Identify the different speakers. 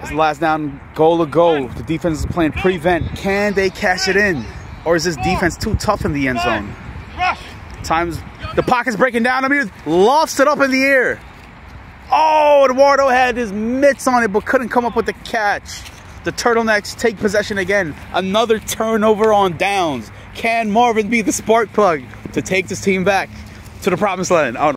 Speaker 1: It's the last down, goal to go. The defense is playing prevent. Can they cash it in? Or is this defense too tough in the end zone? Times the pocket's breaking down. I mean, lofts it up in the air. Oh, Eduardo had his mitts on it, but couldn't come up with the catch. The Turtlenecks take possession again. Another turnover on downs. Can Marvin be the spark plug to take this team back to the promised land?